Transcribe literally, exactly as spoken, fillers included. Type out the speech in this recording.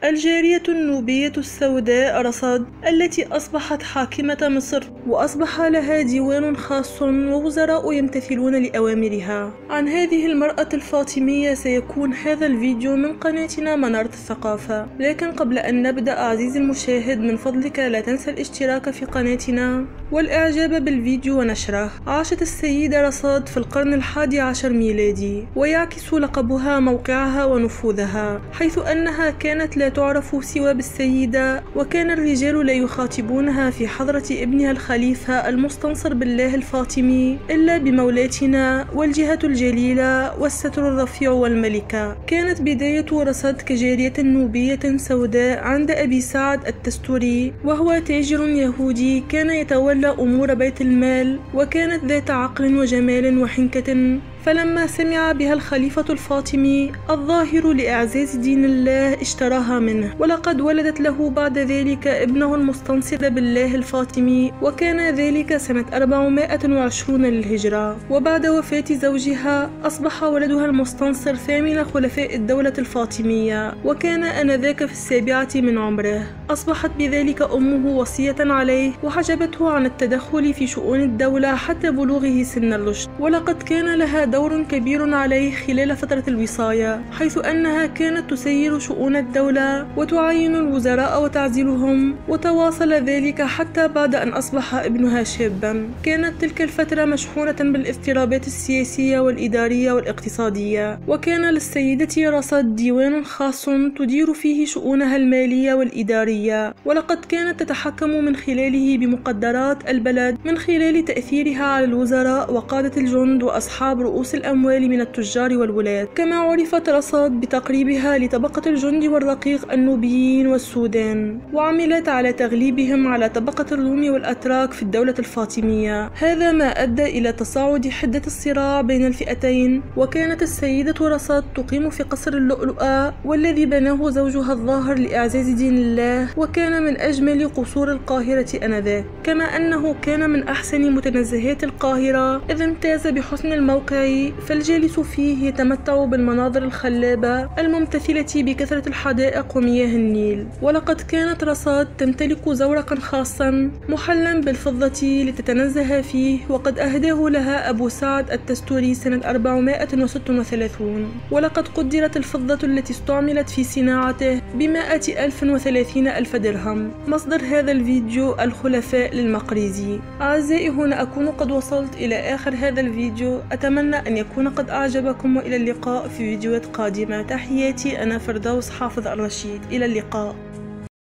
الجارية النوبية السوداء رصد التي أصبحت حاكمة مصر، وأصبح لها ديوان خاص ووزراء يمتثلون لأوامرها. عن هذه المرأة الفاطمية سيكون هذا الفيديو من قناتنا منارة الثقافة، لكن قبل أن نبدأ عزيزي المشاهد من فضلك لا تنسى الاشتراك في قناتنا والإعجاب بالفيديو ونشره. عاشت السيدة رصد في القرن الحادي عشر ميلادي، ويعكس لقبها موقعها ونفوذها، حيث أنها كانت لا تعرف سوى بالسيدة، وكان الرجال لا يخاطبونها في حضرة ابنها الخليفة المستنصر بالله الفاطمي إلا بمولاتنا والجهة الجليلة والستر الرفيع والملكة. كانت بداية رصد كجارية نوبية سوداء عند أبي سعد التستوري، وهو تاجر يهودي كان يتولى أمور بيت المال، وكانت ذات عقل وجمال وحنكة. فلما سمع بها الخليفة الفاطمي الظاهر لإعزاز دين الله اشتراها منه، ولقد ولدت له بعد ذلك ابنه المستنصر بالله الفاطمي، وكان ذلك سنة أربعمائة وعشرين للهجرة. وبعد وفاة زوجها أصبح ولدها المستنصر ثامن خلفاء الدولة الفاطمية، وكان آنذاك في السابعة من عمره. أصبحت بذلك أمه وصية عليه، وحجبته عن التدخل في شؤون الدولة حتى بلوغه سن الرشد. ولقد كان لها دور كبير عليه خلال فترة الوصاية، حيث أنها كانت تسير شؤون الدولة وتعين الوزراء وتعزلهم، وتواصل ذلك حتى بعد أن أصبح ابنها شابا. كانت تلك الفترة مشحونة بالاضطرابات السياسية والإدارية والاقتصادية، وكان للسيدة رصد ديوان خاص تدير فيه شؤونها المالية والإدارية، ولقد كانت تتحكم من خلاله بمقدرات البلد من خلال تأثيرها على الوزراء وقادة الجند وأصحاب رؤوس الأموال من التجار والولاة. كما عرفت رصد بتقريبها لطبقة الجند والرقيق النوبيين والسودان، وعملت على تغليبهم على طبقة الروم والأتراك في الدولة الفاطمية. هذا ما أدى إلى تصاعد حدة الصراع بين الفئتين. وكانت السيدة رصد تقيم في قصر اللؤلؤة، والذي بناه زوجها الظاهر لإعزاز دين الله، وكان من أجمل قصور القاهرة آنذاك، كما أنه كان من أحسن متنزهات القاهرة، إذ امتاز بحسن الموقع، فالجالس فيه يتمتع بالمناظر الخلابة الممتثلة بكثرة الحدائق ومياه النيل. ولقد كانت رصد تمتلك زورقا خاصا محلا بالفضة لتتنزه فيه، وقد أهداه لها أبو سعد التستوري سنة أربعمائة وستة وثلاثين. ولقد قدرت الفضة التي استعملت في صناعته بمائة ألف وثلاثين ألف درهم. مصدر هذا الفيديو الخلفاء للمقريزي. أعزائي، هنا أكون قد وصلت إلى آخر هذا الفيديو. أتمنى أن يكون قد أعجبكم، وإلى اللقاء في فيديوهات قادمة. تحياتي، أنا فردوس حافظ الرشيد، إلى اللقاء.